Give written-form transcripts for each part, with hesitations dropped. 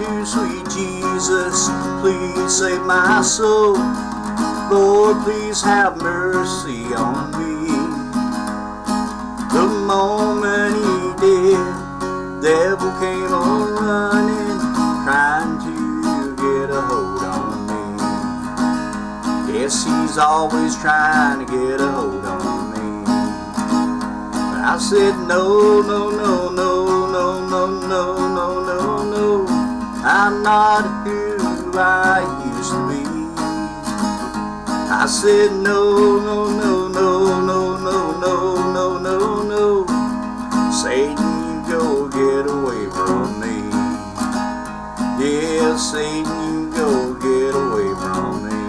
to sweet Jesus, please save my soul. Lord, please have mercy on me. The moment he did, devil came on running, trying to get a hold on me. Yes, he's always trying to get a hold on me. But I said, no, no, no, no, no, no, no, no, no, no. I'm not who I used to be. I said, no, no, no, no, no, no, no, no, no, no. Satan, you go get away from me. Yeah, Satan, you go get away from me.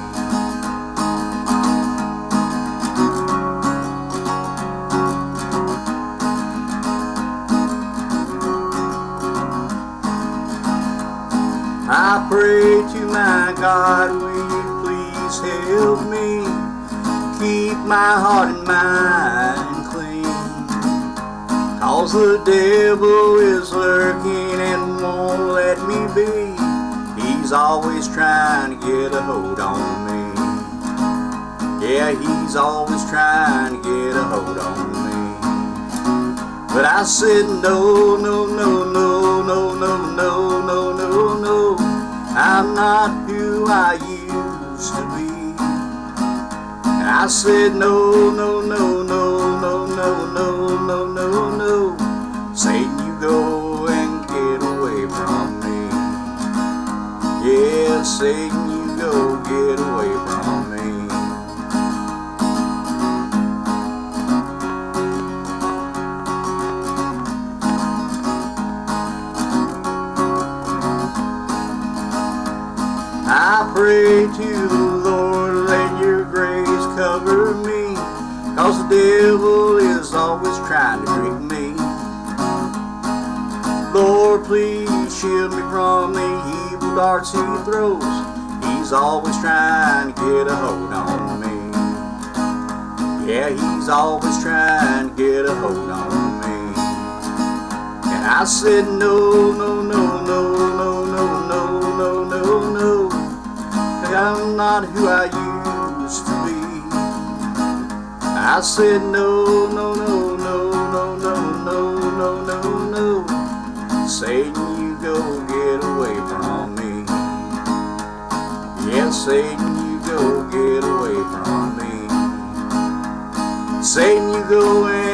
I pray to my God, will you please help me keep my heart and mind clean? 'Cause the devil is lurking and won't let me be. He's always trying to get a hold on me. Yeah, he's always trying to get a hold on me. But I said, no, no, no, no, no, no, no, no, no, no. I'm not who I used to be. And I said, no, no, no, no, no, no, no, no, no, no. Satan, you go and get away from me. Yeah, Satan, you go get away from me. I pray to the Lord, let your grace cover me, 'cause the devil is always trying to trick me. Lord, please shield me from the evil darts he throws. He's always trying to get a hold on me. Yeah, he's always trying to get a hold on me. And I said, no, no, no, no, no, no, no, no, no, no. I'm not who I used to be. I said, no, no, no, no, no, no, no, no, no, no. Satan, you go get away from me. Yes, Satan, you go get away from me. Satan, you go